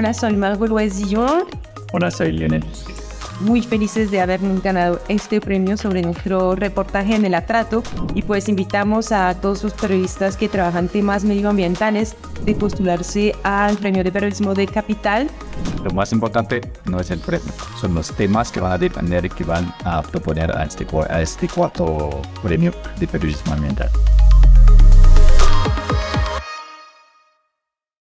Hola, soy Margot Loisillon. Hola, soy Lionel. Muy felices de haber ganado este premio sobre nuestro reportaje en el atrato y pues invitamos a todos los periodistas que trabajan temas medioambientales de postularse al premio de periodismo de Capital. Lo más importante no es el premio, son los temas que van a depender y que van a proponer a este cuarto premio de periodismo ambiental.